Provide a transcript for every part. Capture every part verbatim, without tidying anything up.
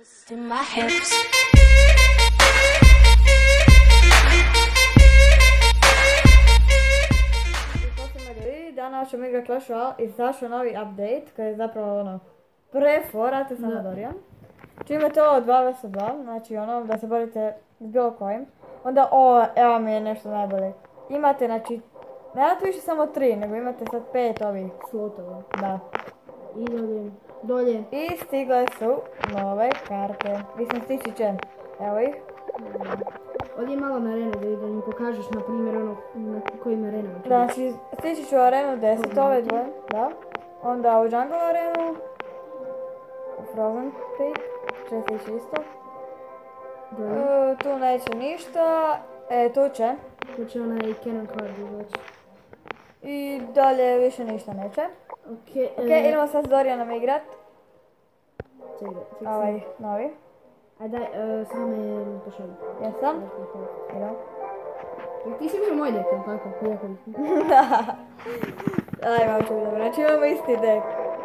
in my hips. Danas ćemo igrati Clash Royale i izašao novi update koji je zapravo ono pre-fora, to samo Dorian. Čim je to dva versus dva, znači ono da se borite s bilo kojim, onda o, evo mi je nešto najbolje. Imate znači, nemate više samo tri, nego imate sad pet ovih slotova. Da. I dolje, dolje. I stigle su nove karte. Mislim stići će, evo ih. Ovdje je malo na arenu da, da mi pokažeš na primjer ono na kojim arenama. Znači stići ću arenu deset, ove dvoje, da. Onda u Jungle arenu, u Frozen Peak, će stići isto. E, tu neće ništa, e tu će. Tu će onaj Cannon Card izaći. I dalje više ništa neće. Okej, okay, e... idemo sad s Dorianom igrat. Čekaj, čekaj. Ovaj, novi. Ajde, daj, uh, samo me pošalji. Jesam? Idemo. Ti si bio moj dek, jel tako? Jako vidim. Da. Aj, malo ću dobro. Znači imamo isti dek.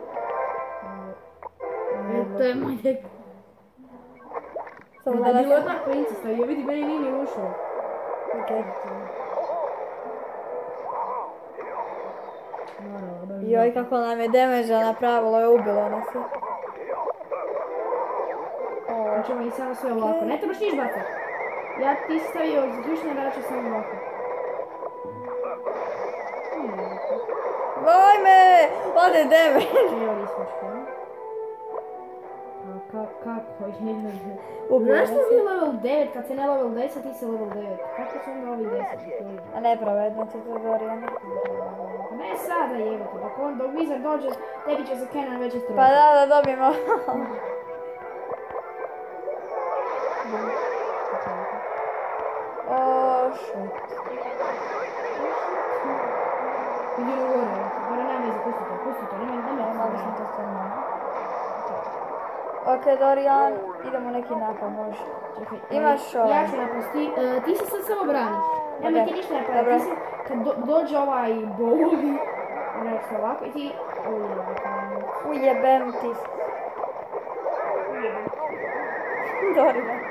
E, to je moj dek. Samo da nas... Bilo odmah klinci stavio, vidi, meni nije ni ušao. Okej. Joj, kako nam je damage-a napravilo, je ubilo nas je. Znači i samo sve ovako, ne trebaš niš bacati. Ja ti si stavio zaključne rače samo ovako. Boj me! Ode damage! Evo rismočka. A kako, ne znam. Ubilo Znaš što nas mi je. level devet, kad se ne level deset, ti si level devet. Kako su onda ovi deset? A nepravedno će to Dorian. Ne sada jebate, dok on, dok Wizard dođe, tebi će za Cannon već istrati. Pa da, da dobijemo. O, shit. Idi u gore, gore nema iza, pusti to, pusti to, nema, nema. Mogu sam to stvarno. Ok, Dorian, idemo neki napad, može. Čekaj, Imaš ovaj. ja ću napusti, uh, ti se sad samo brani. Nemoj ti ništa napraviti, dobro. ti se, kad do, dođe ovaj bovi, nešto ovako i ti, Ujebem ti. Dorian.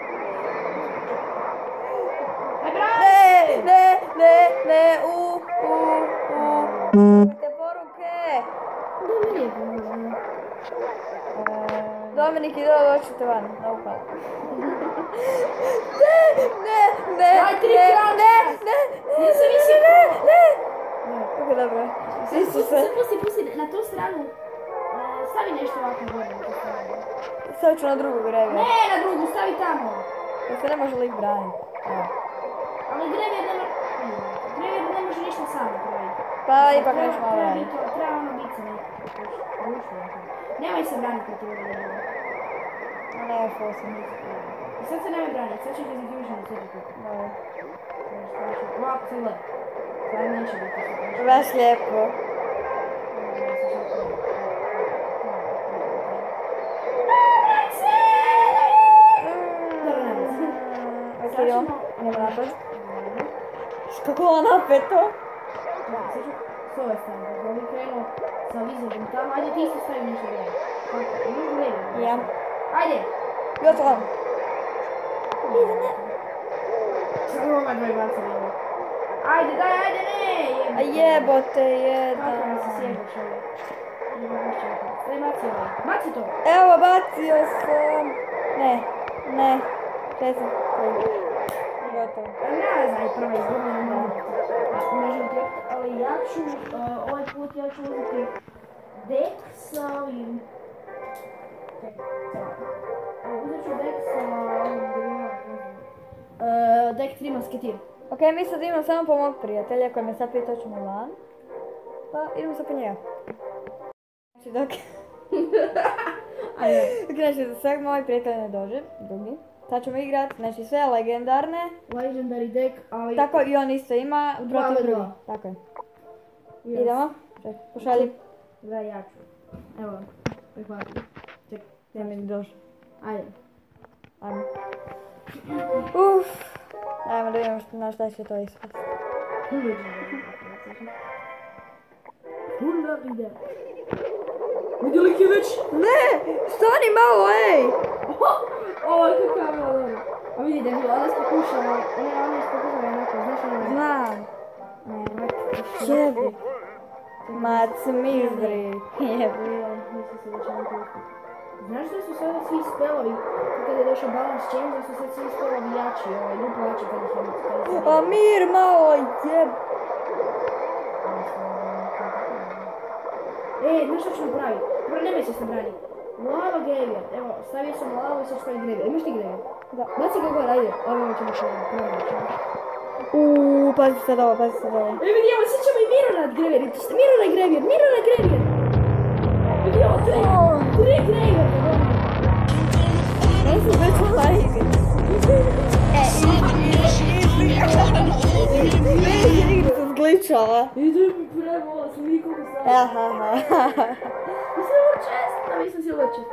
aj brani! Ne, ne, ne, ne, u, u, u. Te poruke. Da mi lijepo možda. Dominik, ide doćete van, na upad. Ne, ne, ne, Daj, tri ne, krađe. ne, ne, Nisam ne, mislio. ne, ne. Ok, dobro. Svi su Pusti se. se, pusti, pusti, na tu stranu. Uh, stavi nešto ovako gore. na tu stranu. Sad ću na drugu grevi. Ne, na drugu, stavi tamo. Da se ne može lik braniti. Evo. Ali Grevier ne može... Grevier ne može ništa sam napraviti. Pa ipak Treba- nešto malo treba raditi. biti- Treba ono biti sa nekom. Nemoj se braniti protiv Greviera. A ne, full sam. I sad se nemoj braniti, sad će ti zaključiti sve to. Dobro. Ovako, sad gledaj. Sad neće biti sve. Baš lijepo. Ok, idemo. Idemo napad. Kako ovo napeto? Da, sad ću s ove strane. Da bi krenuo sa Wizardom tamo. Ajde ti isto stavi nešto Grevier. Kako? Imaš Grevier? Ja. Ajde! Gotovo. Samo ova dva baca Grevier. Ajde, daj, ajde, ne! A jebote, Kako mi se jedan. sjeđa čovjek? Daj, baci ovaj. Baci to! Evo, bacio sam. Ne, ne. Česim. Gotovo. Ne znam, prva izgubljena da možem tek, ali ja ću, uh, ovaj put ja ću uzeti dek sa ovim... Čekaj, uh, uzet ću dek sa ovim... Uh, dek tri masketir. Ok, mi sad imamo samo po mog prijatelja koji me sad pitao ćemo van. Pa idemo sad po njega. Znači dok... Ajde. Znači za sveg moj prijatelj ne dođe, drugi. Sad ćemo igrat, znači sve legendarne. Legendary dek, ali... Tako i on isto ima Dva protiv v dva. drugi. Tako je. Yes. Idemo. Čekaj, pošalji. Da, ja ću. Evo, prihvatim. Čekaj, Ne mi došlo. ajde. Ajmo. Uff. Ajmo da vidimo na šta će to ispati. Legendary dek. Vidi lik je već... Ne! Stani malo, ej! Ovo je kako je bilo dobro. A vidite, ona je pokušala, ona ona je pokušala jednako, znaš ono? Znam. Ne, ovako. Jebi. Ma cmizdri. Jebi. Mislim se da će to uspjeti. Znaš da su sada svi spelovi, kada je došao balance change, da su sad svi spelovi jači, ovaj, duplo jači kada su... Pa mir malo jeb. E, znaš što ću napraviti? Dobro, nemoj se brani. Lava graveyard, evo, stavio sam lavu i sad stavim graveyard. Imaš ti graveyard? Da. Baci ga gore, ajde. Ovo ćemo što Uuu, pazi sad ovo, pazi sad ovo. E, vidi, evo, sad ćemo i Mironad graveyard. Mironad graveyard, Mironad graveyard. Vidi, evo, tre, tre graveyard. Ne si već vala igri. E, igri. Igri se zgličala. Ide mi premo, sam nikoga sam. Aha, aha. Mislim ovo čest, a mislim si ovo čest.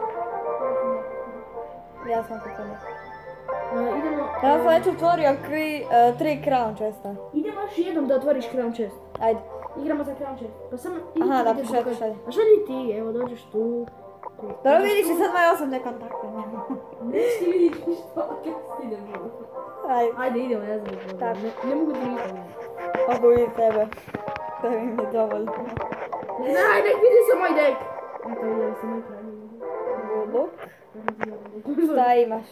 Ja sam kako ne. Uh, idemo... Ja sam već otvorio kri, uh, tri crown chesta. Idemo još jednom da otvoriš crown chest. Ajde. Igramo za crown chest. Pa samo... Aha, da, pošalj, pošalj. A što ni ti? Evo, dođeš tu. tu. Dobro vidiš i sad moje osobne kontakte. Neći ti vidiš ništa, kad ti idem. Ajde. Ajde, idemo, ja znam. Tako. Ne, ne mogu ti ništa vidjeti. Mogu i tebe. Tebi mi je dovoljno. Daj, nek vidi se moj dek. Eto, vidio sam moj pravi. Good look. Šta imaš?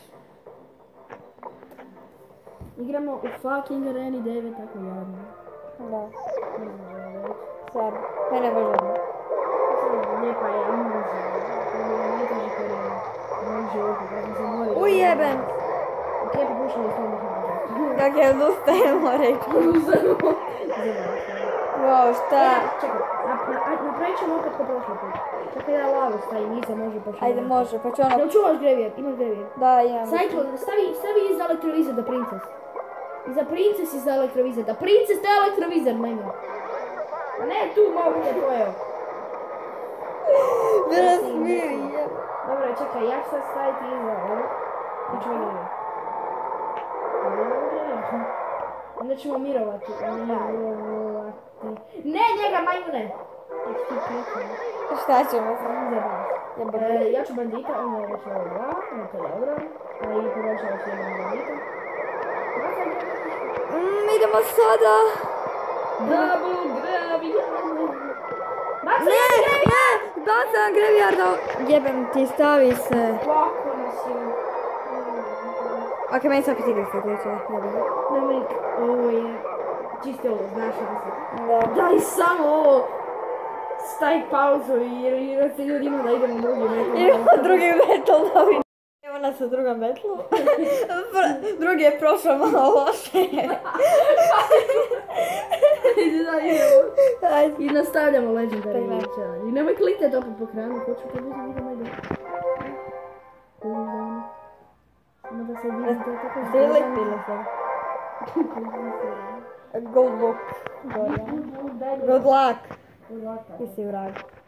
Igramo u fucking Areni devet, tako jadno. Da. Stvarno. Mene može odmah. Lijepa je, a može. Najteži korijena. Moj životu, kada sam se morio. Ujebem. Ok, popušali s tom. Kak je odustajemo reći. Wow, šta? Čekaj, napravit ćemo opet ko prošli put. Čekaj da lavu stavim, iza može pa ćemo. Ajde, može, pa ću ono... Jel čuvaš graveyard? Imaš graveyard? Da, imam. Cyclone, stavi, stavi iza elektrovizor da princes. Iza princes iza elektrovizor, da princes da elektrovizor, majmo. A ne tu mogu te pojeo. Da razmiri, jeb. Dobro, čekaj, ja ću sad staviti iza, ovo. I ćemo graveyard. Onda ćemo mirovati. Mirovati. Ne, njega, majmune! Šta ćemo sad? E, ja ću bandita, onda je već ovo dva, onda to je dobro. A i povećava se jedan bandita. Mm, idemo sada. Double graveyard. Baca Ne, ne, bacam graveyarda. Jebem ti, stavi se. Kako nas je? Ok, meni se opet igri se kliče. Dominik, ovo je čisti ovo, znaš da se... Da. Daj samo ovo! Stavi pauzu jer, jer se ljudi ima da idemo drugi metal. Idemo drugi metal da vidim. Evo nas u drugom metalu. Drugi je prošao malo loše. Ajde da idemo. Ajde. I nastavljamo Legendary Tako. Challenge. I nemoj klikati opet po kranu, hoću te vidjeti idemo ide. Samo da se vidi, to je tako Ste li lepili se? Good look. Good luck. Ti si vrag.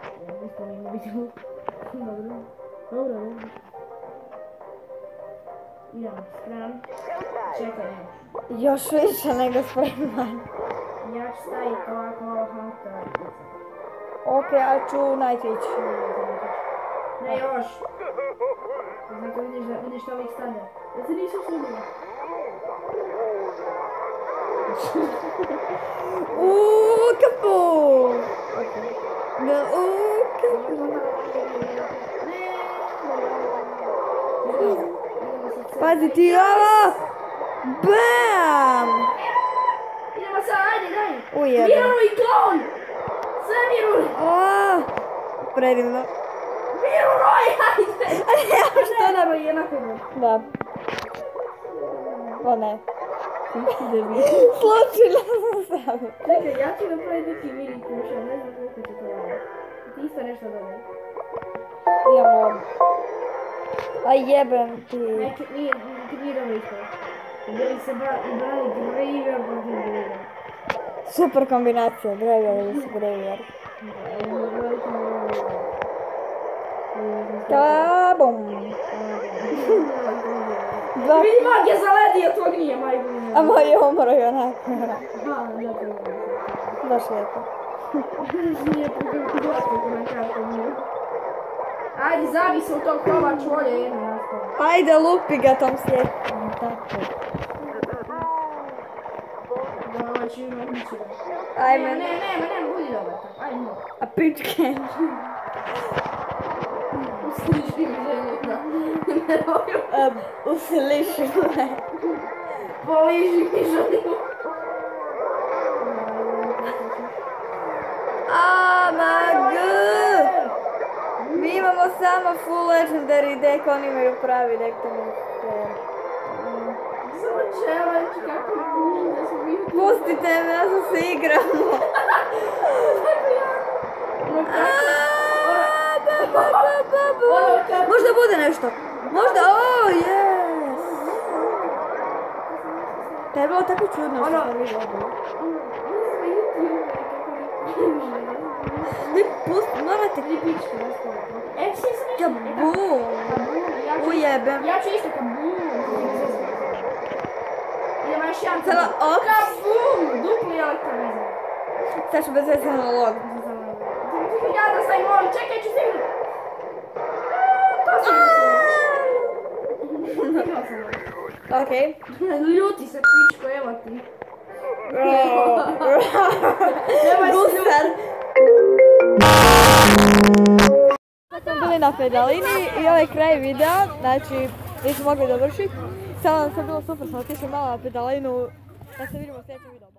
Dobro. Dobro, dobro. Idemo, spremam. Čekaj, Još više nego spreman. ja ću staviti ovako malo hunter. Ok, ja ću Night Witch. Ne još. Zato vidiš da vidiš što ovih stane. Da se nisu sudili. Uuuu, kapu! Da, uuuu, kapu! Pazi ti ovo! Bam! Idemo sad, ajde, daj! Ujebe. Miruj, klon! Sve miruj! Oooo! Predivno. Miruj, ajde! A Što je najbolje, jednako je. Da. O ne. Slučajno sam stavio. Čekaj, ja ću napraviti neki mini kuša, ne znam koliko će to raditi. Ti isto nešto dodaj. Imam ovo. A jebem ti. Neki, nije, ti nije dobro isto. Bili se brali Graveyard protiv Graveyard. Super kombinacija, Graveyard ili su Graveyard. Kabum! Dva... Vidi mag je zaledio, tvoj nije, majko nije. A moj je umro i onako. Aha, da to je. Baš lijepo. Nije glatko ko na kartu nije. Ajde, zabi se u tog kova čvolja jedno raspala. Ajde, lupi ga tom slijekom. Tako. Da, ovaj će ima ući. Ajme. Ne, ne, ne, ne, budi dobar. Ajde, no. A pičke. Usliši mi želje, da. Ne roju. Usliši me. Poliži mi želje. Amag! Mi imamo samo full legendary deck, oni imaju pravi deck, to mi je fair. Samo challenge, kako ne buži da smo mi... Pustite me, ja sam se igramo. Možda bude nešto. Možda, o, yes! To je bilo tako čudno što smo vi dobili. Vi pusti, morate... Tri pičke raspala. E, sve sam nešto... Kabum! Ujebem. Ja ću isto kabum. Idemo još jedan Sada kabum. ok. Kabum! Dupli elektrovizor. Sad ću bez veze analog. Ja da sam imam, čekaj ću stignu. To sam imao. Okej. Ljuti se pičko, evo ti. Gusar. Sad smo bili na pedalini i ovaj kraj videa, znači nismo mogli dovršiti. Samo nam se bilo super, smo otišli malo na pedalinu, da se vidimo u sljedećem videu.